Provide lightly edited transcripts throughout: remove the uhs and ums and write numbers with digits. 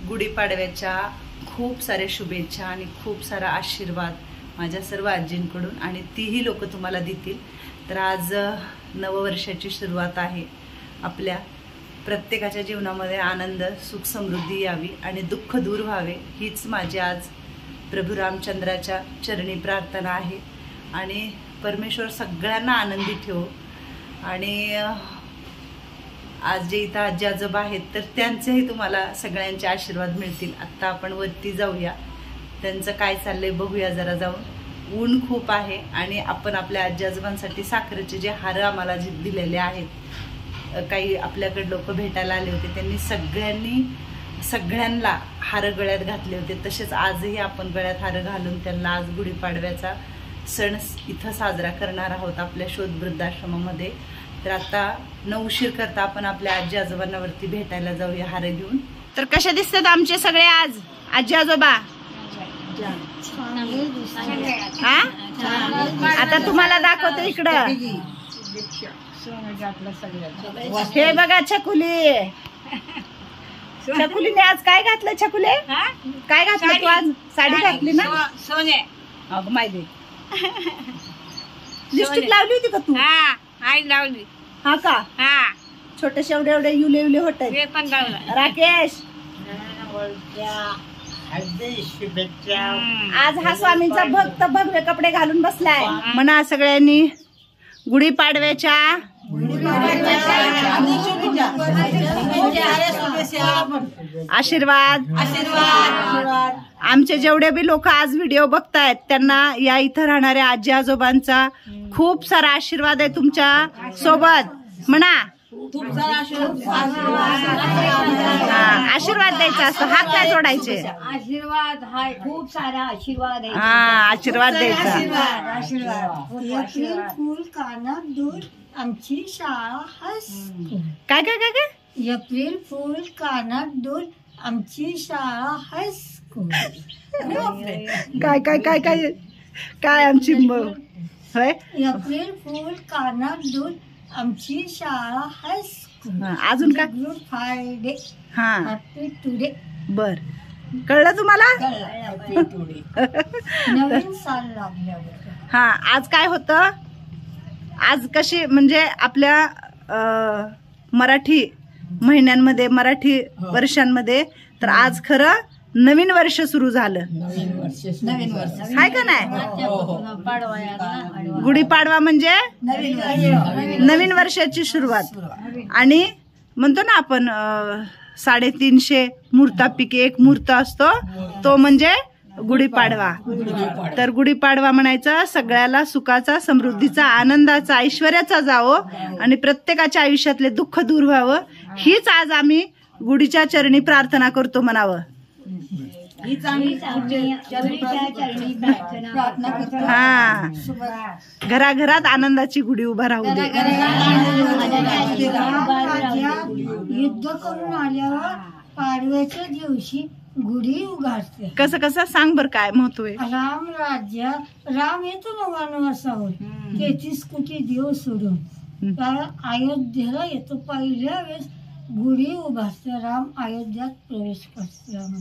गुढीपाडव्याच्या खूप साऱ्या शुभेच्छा आणि खूप सारा आशीर्वाद माझ्या सर्व आजींकडून आणि तीही लोक तुम्हाला देतील। तर आज नववर्षाची सुरुवात आहे। आपल्या प्रत्येकाच्या जीवनामध्ये आनंद सुख समृद्धी यावी आणि दुःख दूर व्हावे हीच माझी आज प्रभू रामचंद्राच्या चरणी प्रार्थना आहे। आणि परमेश्वर सगळ्यांना आनंदी ठेवो। आणि आज जे इथं आजी आजोबा आहेत तर त्यांचेही तुम्हाला सगळ्यांचे आशीर्वाद मिळतील। आता आपण वरती जाऊया, त्यांचं काय चाललंय बघूया जरा जाऊन। ऊन खूप आहे आणि आपण आपल्या आजी आजोबांसाठी साखरेचे जे हार आम्हाला दिलेले आहेत, काही आपल्याकडे लोक भेटायला आले होते, त्यांनी सगळ्यांना हार गळ्यात घातले होते। तसेच आजही आपण गळ्यात हार घालून त्यांना आज गुढीपाडव्याचा सण इथं साजरा करणार आहोत आपल्या शोध वृद्धाश्रमामध्ये। तर आता न उशीर करता आपण आपल्या आजी आजोबांना वरती भेटायला जाऊया हार घेऊन। तर कसे दिसतात आमचे सगळे आज आजी आजोबा? हा, आता तुम्हाला दाखवते इकडं। हे बघा छकुली, छकुलीने आज काय घातलं? छकुले काय घातलं तू आज? साडी घातली ना? सोने अगं माहिती लिपस्टिक लावली होती का तू? हा, आई लावली। हा का? हा, छोटेसे एवढे एवढे युले युले होत हे पण लावलं। राकेश आज हा स्वामींचा भक्त भगवे कपडे घालून बसलाय। म्हणा सगळ्यांनी गुढीपाडव्याच्या आशीर्वाद। आमचे जेवढे बी लोक आज व्हिडिओ बघतायत त्यांना या इथं राहणाऱ्या आजी आजोबांचा खूप सारा आशीर्वाद आहे तुमच्या सोबत। म्हणा आशीर्वाद द्यायचा असतो, हात काय जोडायचे? आशीर्वाद हाय, खूप सारा आशीर्वाद आहे। हा, आशीर्वाद द्यायचा। एप्रिल फुल कानात दूर आमची शाळा हायस्कूल। काय काय काय काय? एप्रिल फुल कानात दूर आमची शाळा हायस्कूल। काय काय काय काय काय आमची होय? एप्रिल फुल कानात दूर आमची शाळा हायस्कूल। अजून काय? गुड फ्रायडे, हा हॅपी टुडे। बर, कळलं तुम्हाला? नवीन साल लागल्यावर हा, आज काय होतं? आज कशी म्हणजे आपल्या मराठी महिन्यांमध्ये, मराठी वर्षांमध्ये तर आज खरं नवीन वर्ष सुरू झालं। नवीन वर्ष हाय का नाही? गुढीपाडवा म्हणजे नवीन वर्षाची सुरुवात। आणि म्हणतो ना आपण 350 मुहूर्तापैकी एक मुहूर्त असतो, तो म्हणजे गुढीपाडवा। तर गुढीपाडवा म्हणायचा सगळ्याला सुखाचा, समृद्धीचा, आनंदाचा, ऐश्वर्याचा जावो आणि प्रत्येकाच्या आयुष्यातले दुःख दूर व्हावं हीच आज आम्ही गुढीच्या चरणी प्रार्थना करतो म्हणावं। हा, घराघरात आनंदाची गुढी उभा राहू दे। युद्ध करून आल्यावर पाडव्याच्या दिवशी गुढी उगारते। कसं कसं सांग बर, काय महत्व आहे? राम राज्य, राम येतो ना वनवासावर 33 कोटी देव सोडून, तर अयोध्येला येतो। पहिल्या वेळेस गुढी उभारते, राम अयोध्यात प्रवेश करते।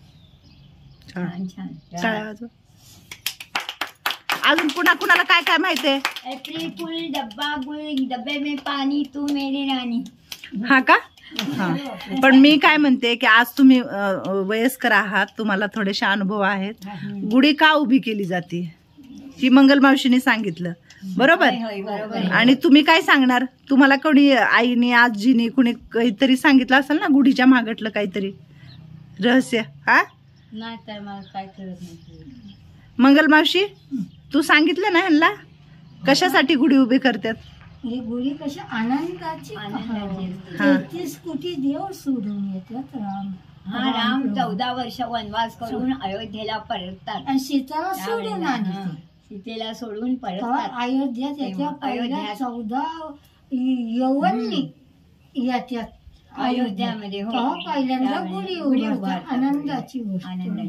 अजून कुणाला काय काय माहितीये? एप्रिल फुल डब्बा गुल, डब्बे में पानी, तू मेरी रानी। हा का? हा, पण मी काय म्हणते की आज तुम्ही वयस्कर आहात, तुम्हाला थोडेसे अनुभव आहेत। गुढी का उभी केली जाते ही मंगल मावशीने सांगितलं, बरोबर? आणि तुम्ही काय सांगणार? तुम्हाला कोणी आईने, आजीने, कुणी काहीतरी सांगितलं असेल ना गुढीच्या मागटलं काहीतरी रहस्य? हा नाही तर मला काय कळत नाही। मंगल मावशी, तू सांगितलं ना ह्यांना कशासाठी गुढी उभी करतात? ही गुढी कशी आनंदाची 33 कोटी देव सोडून येतात राम। हा, राम 14 वर्ष वनवास करून अयोध्येला परततात आणि सीताला सोडून आणते, सीतेला सोडून परततात अयोध्यात येत्या। पहिल्या 14 यवनी येत्यात अयोध्यामध्ये। हो, पहिल्यांदा गुढी उभारतात, आनंदाची गोष्ट।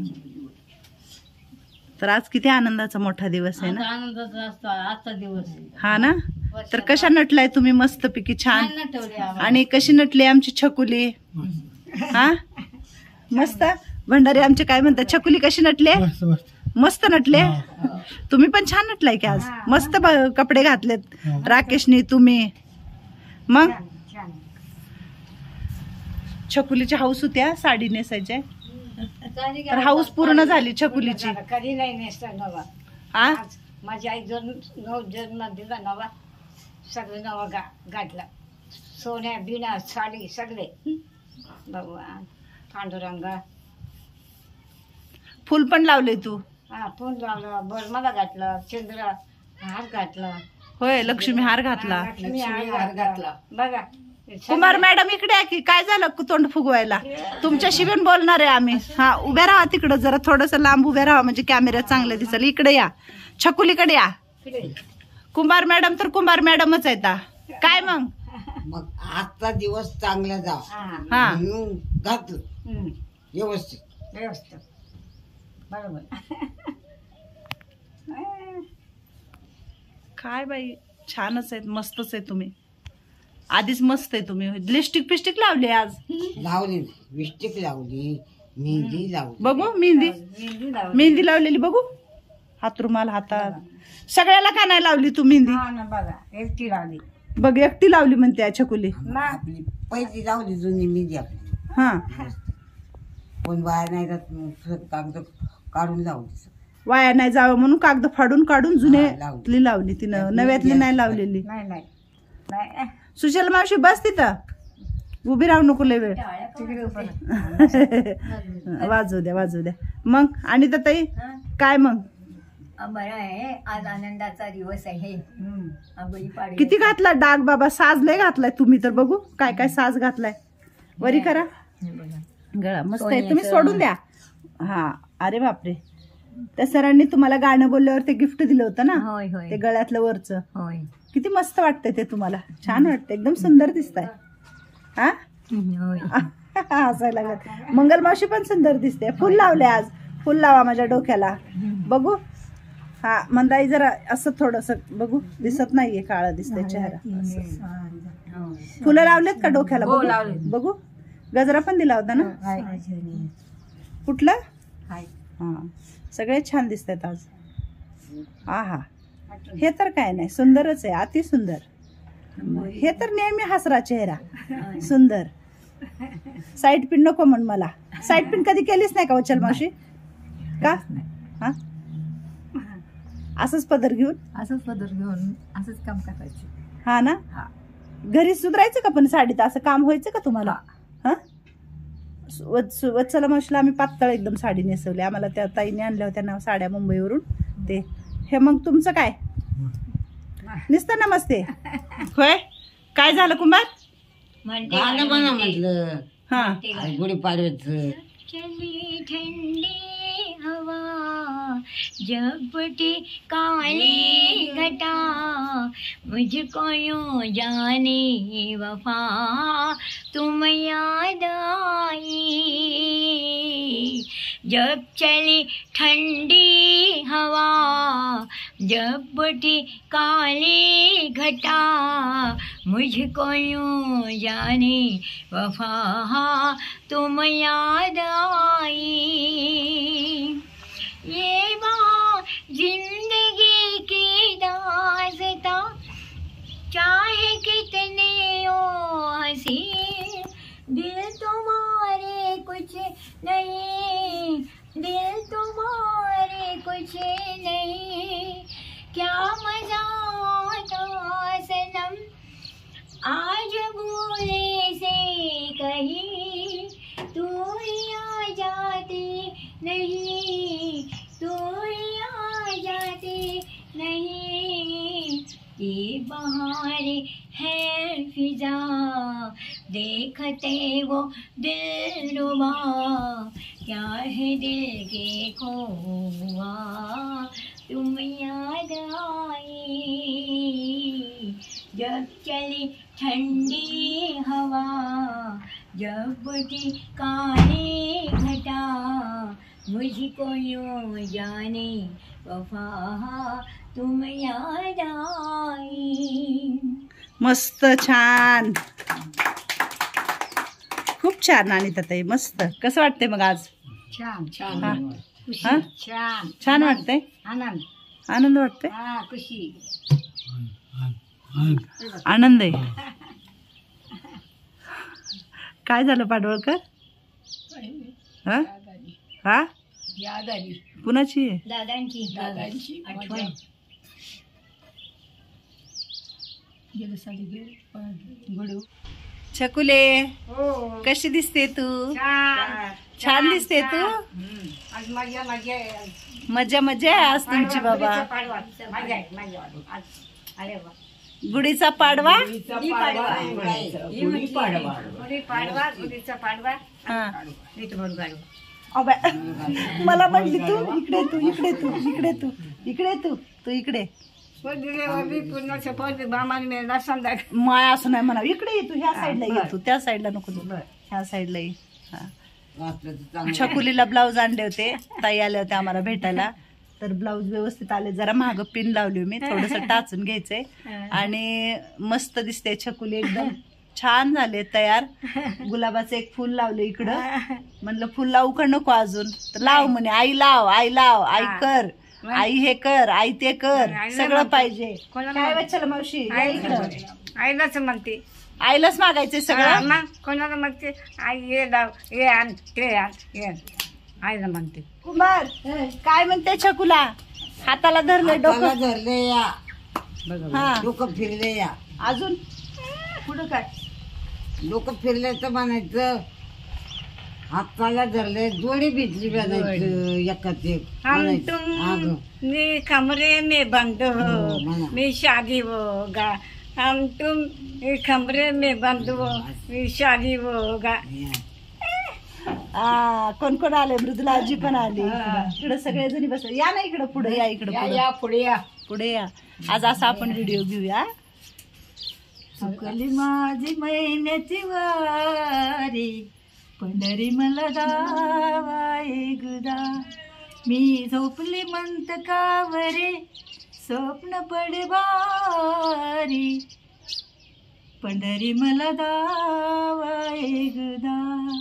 तर आज किती आनंदाचा मोठा दिवस आहे ना? आनंदाचा असतो आजचा दिवस। हा ना? तर कशा नटलाय तुम्ही मस्त पैकी छान। आणि कशी नटली आमची छकुली? हा, मस्त भंडारी आमचे काय म्हणतात, छकुली कशी नटले? मस्त नटले. तुम्ही पण छान नटलाय की आज, मस्त कपडे घातलेत राकेशनी तुम्ही. मग छकुलीची हाऊस होत्या साडी नेसायच्या, तर हाऊस पूर्ण झाली छकुलीची. कधी नाही नेसता नवा. हा माझी आई जन्म दिला नवा, सगळं नवा गाठला. सोन्या बिना साडी सगळे. भगवान पांडुरंगा. फुल पण लावले तू? हा फुल लावलं, बरमाला घातलं, चंद्र हार घातला. होय, लक्ष्मी हार घातला. लक्ष्मी हार घातला बघा. कुमार मॅडम इकडे या की, काय झालं तोंड फुगवायला? तुमच्याशी पण बोलणार आहे आम्ही. हा उभ्या राहा तिकडं, जरा थोडस लांब उभ्या राहा म्हणजे कॅमेऱ्यात चांगलं दिसेल. इकडे या, छकुलीकडे या. कुंभार मॅडम तर कुंभार मॅडमच आहेत. काय मग आजचा दिवस चांगला जा. हा घातलं व्यवस्थित व्यवस्थित बरोबर. काय बाई, छानच आहेत, मस्तच आहे तुम्ही. आधीच मस्त आहे तुम्ही. लिपस्टिक पिस्टिक लावली आज? लावली, लिपस्टिक लावली, मेहंदी लावली. बघू मेहंदी, मेहंदी लावलेली बघू. हात रुमाल हातात, सगळ्याला का नाही लावली तू मेहंदी? बघा एकटी लावली. बघ एकटी लावली म्हणते छकुली. आपली पहिली लावली जुनी मेहंदी आपली. हा कोण बाहेर नाही जात, कागद काढून लावली. वाया नाही जावं म्हणून कागद फाडून काढून जुन्यातली लावली तिनं, नव्यातली नाही लावलेली. नाही सुशल मावशी बस तिथं, उभी राहू नको लय वेळ. वाजवू द्या वाजवू द्या. मग आणि ताई काय मग? बरं आहे, आज आनंदाचा दिवस आहे. किती घातला डाग बाबा, साज लय घातलाय तुम्ही तर. बघू काय काय साज घातलाय, वरी करा. गळा मस्त आहे, तुम्ही सोडून द्या. हा अरे बापरे, त्या सरांनी तुम्हाला गाणं बोलल्यावर ते गिफ्ट दिलं होतं ना, होय होय ते गळ्यातलं वरचं. होय. किती मस्त वाटतंय ते तुम्हाला, छान वाटतंय, एकदम सुंदर दिसताय. हा हसायला लागत. मंगल मावशी पण सुंदर दिसते. फुल लावले आज, फुल लावा माझ्या डोक्याला. बघू. हा मंदाई जरा असं थोडस बघू, दिसत नाहीये, काळा दिसतंय चेहरा. फुलं लावलेत का डोक्याला? बघू. गजरा पण दिला होता ना? कुठला? हा सगळे छान दिसतात आज. आहा हे तर काय नाही, सुंदरच आहे, अति सुंदर. हे तर नेहमी हसरा चेहरा, सुंदर. साईड पिन नको म्हण मला. साईड पिन कधी केलीच नाही का वचल मावशी? का? हा असंच पदर घेऊन असंच काम करायचं. हा ना. घरी सुधारायचं का पण साडीत? असं काम व्हायचं का तुम्हाला? हा वत्सला मावशीला आम्ही पातळ एकदम साडी नेसवली. आम्हाला त्या ताईने आणल्या होत्या ना साड्या मुंबईवरून. ते हे मग तुमचं काय नुसतं नमस्ते होय? काय झालं कुंभार? गाणं म्हणा म्हटलं. हा गुढीपाडव्याचं. चली ठंडी हवा जपटी काली घटा मुझको यूं जाने वफा तुम याद आई. जब चली ठंडी हवा जपटी काली घटा मुझको यूं जाने वफा तुम याद आई. ये जिंदगी की दास्तां चाहे कितने ओ हंसी दिल तुम्हारे कुछ नहीं, दिल तुम्हारे कुछ नहीं. क्या मजा आता सनम आज भूले से कहीं, तू ही आ जाती नहीं, तू ही आ जाती नहीं. ये बहार है फिजा देखते वो दिल रुबा, क्या है दिल के खोआ तुम याद आई. जब चली ठंडी हवा जब उठी काली घटा मुझको यूं जाने वफा तुम याद आई. मस्त छान. खूप छान अनिता ताई, मस्त. कसं वाटतंय मग आज? छान छान हा? खुशी हा? छान छान वाटतंय? आनंद आनंद वाटतंय? हा खुशी आनंद आहे. काय झालं पाडवळकर? हा? हा? याद आली कुणाची आहे? दादांची आठवण छकुले, कशी दिसते तू? छान दिसते तू. आज मजा मजा आहे. मजा मजा आहे आज तुमची बाबा. पाडवा मजा आहे मजा आज. अरे वा गुढीचा पाडवा. गुढीचा पाडवा हा. नीट म्हणून काढू. अबे, मला म्हटली तू इकडे, तू इकडे, तू इकडे, तू इकडे, तू इकडे. पूर्ण सपोज बामाला मिळणार संध्याकाळी. माया असं नाही म्हणा, इकडे ये तू, ह्या साईडला ये तू, त्या साईडला नको तू, ह्या साईडला ये. हा. छकुलीला ब्लाऊज आणले होते, ताई आले होते आम्हाला भेटायला, तर ब्लाऊज व्यवस्थित आले. जरा महाग पिन लावली मी, थोडस टाचून घ्यायचंय. आणि मस्त दिसते छकुली, एकदम छान झाले तयार. गुलाबाचं एक फुल लावलं इकडं, म्हणलं फुल लावू का नको अजून, तर लाव म्हणे. आई लाव, आई लाव, आई कर, आई हे कर, आई ते कर, सगळं पाहिजे. काय वाचलं मावशी? या इकडं. आईलाच म्हणते, आईलाच मागायचंय सगळं. मग कोणाला म्हणते आई हे लाव, हे आण, ते आण, हे आण. आईला म्हणते. कुमार काय म्हणते छकुला? हाताला धरले, डोकं धरले या, हा, डोकं फिरले या. अजून पुढं काय? डोकं फिरले तर म्हणायचं, हाताला धरले, जोडी भिजली म्हणायचं, एकाच एक हम म्हणायचं. तुम अगं. ने कमरे में बंद हो, म्हणा. मी शादी होगा. हम तुम एक कमरे में बंद हो, मी शादी होगा. कोण कोण आले? मृदुला आजी पण आली. इकडे सगळे जणी बस. या ना इकडे पुढे, या इकडे या पुढे या. पुढे या. आज असा आपण व्हिडिओ घेऊया. सुकली माझी महिन्याची वारी, पंढरी मला दावाई गुदा. मी झोपली म्हणत कावरे, स्वप्न पडे बारी, पंढरी मला दावाई गुदा.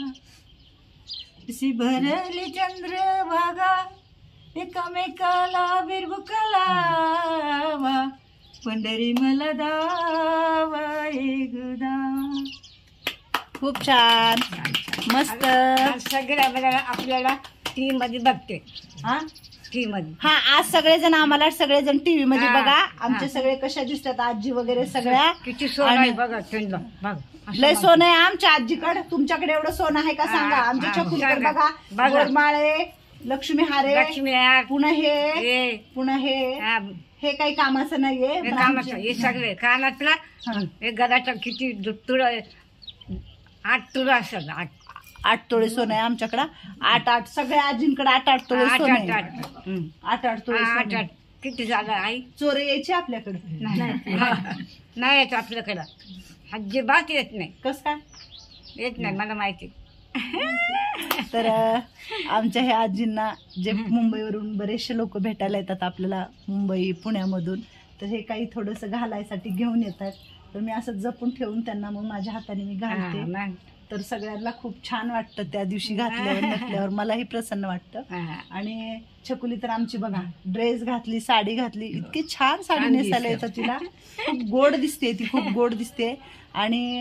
अशी भरली चंद्रभागा, एकामेकाला बिरबुकलावा, पंढरी मला दावाई गुदा. खूप छान, मस्त. सगळ्या बघा आपल्याला टीव्ही मध्ये बघते. हा टीव्ही मध्ये. हा, आज सगळेजण आम्हाला सगळेजण टीव्ही मध्ये हा, बघा. आमचे हा. सगळे कशा दिसतात, आजी वगैरे सगळ्या. किती सोनं आहे बघा त्यांना, बघा. लय सोनं आहे आमच्या आजीकडे. तुमच्याकडे एवढं सोनं आहे का सांगा? हा, आमच्या हा, छकुलीकडे सांगा. बघा, बघा. गोडमाळे, लक्ष्मी हारे, लक्ष्मी आहे. पुन्हा हे, हे, पुन्हा हे, हा, हे काही कामाचं नाहीये. हे पण कामाचं, आमच्या- हे सगळे कानातला. हा. हे गदाचा किती तुळा, 8 तुळा असेल. 8 तोळे सोनं आहे आमच्याकडं. 8 सगळ्या आजींकडे 8 तोळे सोनं आहे. 8 तोळे सोनं आहे. 8 किती झालं आई? चोर यायचे आपल्याकडे. नाही येत आपल्याकडं, अजिबात येत नाही. कस काय? येत नाही मला माहिती. तर आमच्या ह्या आजींना जे मुंबईवरून बरेचसे लोक भेटायला येतात आपल्याला, मुंबई पुण्यामधून, तर हे काही थोडंसं घालायसाठी घेऊन येतात. तर मी असं जपून ठेवून त्यांना मग माझ्या हाताने मी घालते. हा, मग. तर सगळ्यांना खूप छान वाटतं त्या दिवशी घातल्यावर, नटल्यावर. मलाही प्रसन्न वाटतं. हा. आणि छकुली तर आमची बघा, ड्रेस घातली, साडी घातली, इतकी छान साडी छान नेसायला दिसते. येतं तिला. खूप गोड दिसते ती, खूप गोड दिसते. आणि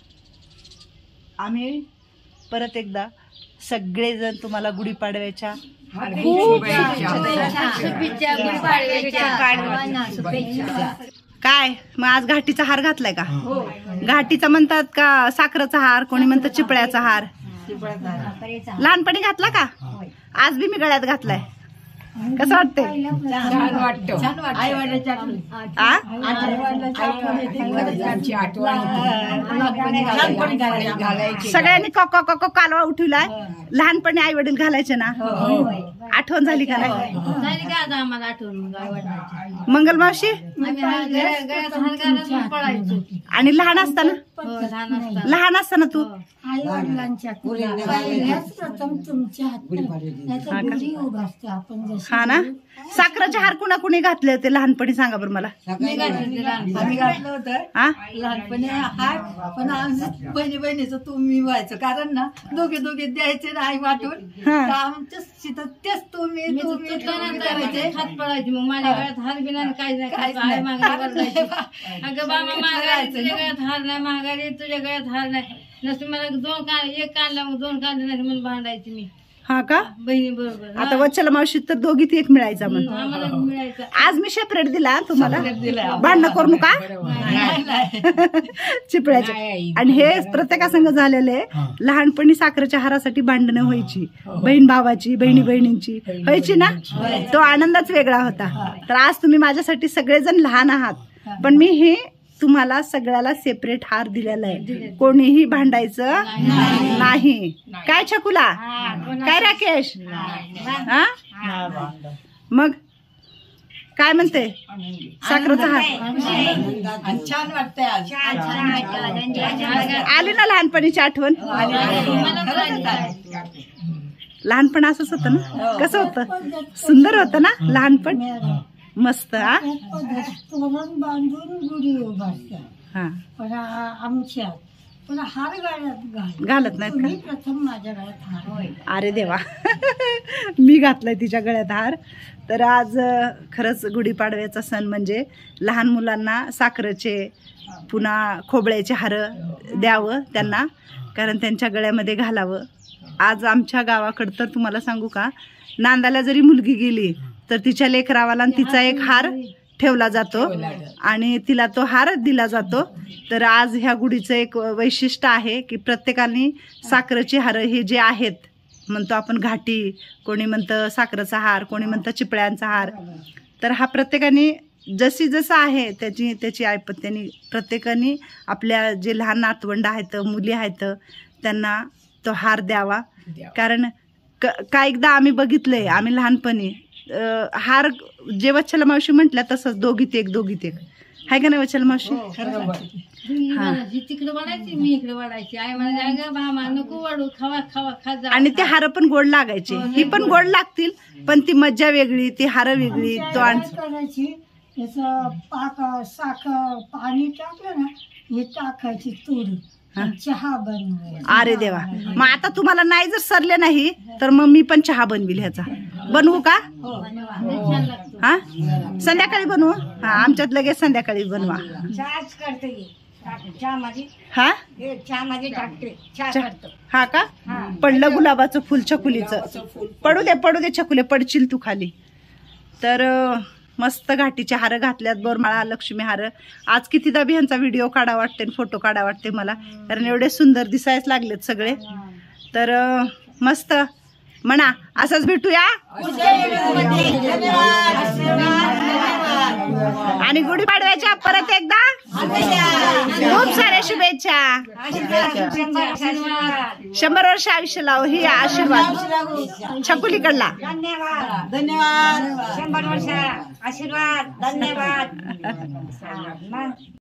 आम्ही परत एकदा सगळेजण तुम्हाला गुढीपाडव्याच्या खूप काय. मग आज घाटीचा हार घातलाय का? घाटीचा म्हणतात का साखरेचा हार, कोणी म्हणतात चिपळ्याचा हार. लहानपणी घातला का? आज बी मी गळ्यात घातलाय. कसं वाटतंय? छान वाटतं. सगळ्यांनी कालवा उठवलाय. लहानपणी आई वडील घालायचे ना. आठवण झाली का नाही? झाली का आता आम्हाला आठवण गाय वाटण्याची? मंगल मावशी आम्ही हा गळ्यात हार घालून पळायचो. आणि लहान असताना लहान असताना लहान असताना तू आई वडिलांच्या पहिल्याच प्रथम तुमच्या हातात गुढी उभारते आपण जशी. हा ना. साखराचे हार कुणा कुणी घातले होते लहानपणी सांगा बरं मला. मी घातलं लहान. आम्ही घातलं होतं हा लहानपणी हार, पण आमचं बहिणीचं तुम्ही व्हायचं, कारण ना दोघे द्यायचे ना आई वाटून. हा. तर आमच्या तिथं तेच तुम्ही करायचे हात पळायचे. मग माझ्या गळ्यात हार बिना काही नाही. आई मागायला वरडायची. अगं बाबा मागायला तुझ्या गळ्यात हार नाही, मागायला तुझ्या गळ्यात हार नाही. नसतं मला एक काढला मग 2 काढले नाही म्हणून भांडायची मी हा का. बहिणी बरोबर. आता वच्छला मावशीत तर दोघीत एक मिळायचा म्हणून. आम्हाला मिळायचं. आज मी सेपरेट दिला तुम्हाला. भांडणं करू नका चिपळ्याचे. आणि हे प्रत्येकासंग झालेले लहानपणी साखरेच्या हारासाठी भांडणं व्हायची. बहीण भावाची, बहिणी बहिणींची व्हायची ना. तो आनंदच वेगळा होता. तर आज तुम्ही माझ्यासाठी सगळेजण लहान आहात, पण मी हे तुम्हाला सगळ्याला सेपरेट हार दिलेला आहे. कोणीही भांडायचं नाही. काय छकुला, काय राकेश, हा मग काय म्हणते साखरेचा हार छान वाटतंय आज. आली ना लहानपणीची आठवण. लहानपण असंच होतं ना. कसं होतं, सुंदर होतं ना लहानपण. मस्त. हा तोरण बांधून गुढी उभारते. हा पण आमच्या पण हार गळ्यात घालत नाहीत तुम्ही का. प्रथम माझ्या गळ्यात हार. अरे देवा मी घातलाय तिच्या गळ्यात हार. तर आज खरंच गुढीपाडव्याचा सण म्हणजे लहान मुलांना साखरेचे पुन्हा खोबळ्याचे हार द्यावं त्यांना, कारण त्यांच्या गळ्यामध्ये घालावं. आज आमच्या गावाकडं तर तुम्हाला सांगू का, नांदाला जरी मुलगी गेली तर तिच्या लेकरावाला तिचा एक हार ठेवला जातो आणि तिला तो हार दिला जातो. तर आज ह्या गुढीचं एक वैशिष्ट्य आहे की प्रत्येकाने साखरेचे हार हे जे आहेत, म्हणतो आपण घाटी, कोणी म्हणतं साखरेचा हार, कोणी म्हणतं चिपळ्यांचा हार. तर हा प्रत्येकाने जसं आहे त्याची ऐपत्याने प्रत्येकाने आपल्या जे लहान नातवंड आहेत, मुली आहेत, त्यांना तो हार द्यावा. कारण का एकदा आम्ही बघितलंय, आम्ही लहानपणी हार जे वच्छला मावशी म्हटल्या तसंच दोघीत एक आहे का नाही वच्छला मावशी. तिकडे वाढायची, मी इकडे वाढायची. आई म्हणायची अगं बाबा नको वाढू, खावा खावा खा जा. आणि ते हार पण गोड लागायचे. ही पण गोड लागतील, पण ती मज्जा वेगळी, ती हार वेगळी. तो करायची त्याचं साखर पाणी टाकलं ना, हे टाकायची तूर, चहा बनवायचा. अरे देवा. मग आता तुम्हाला नाही जर सरले नाही तर मग मी पण चहा बनविल. ह्याचा बनवू का. हा संध्याकाळी बनवू. हा आमच्यात लगेच संध्याकाळी बनवा. चहाच करते चहा माझी. हा चहा माझी टाकते चहा करतो. हा का. पडलं गुलाबाचं फुल छकुलीचं. पडू दे छकुले, पडशील तू खाली. तर मस्त घाटीचे हार घातल्यात, बोरमाळा, लक्ष्मी हार. आज कितीदा बी ह्यांचा व्हिडिओ काढा वाटते, फोटो काढा वाटते मला, कारण एवढे सुंदर दिसायच लागलेत सगळे. तर मस्त म्हणा, असंच भेटूया आणि गुढीपाडव्याच्या परत एकदा खूप साऱ्या शुभेच्छा. 100 वर्ष आयुष्य लाव ही आशीर्वाद छकुलीकडला. धन्यवाद. 100 वर्ष आशीर्वाद. धन्यवाद.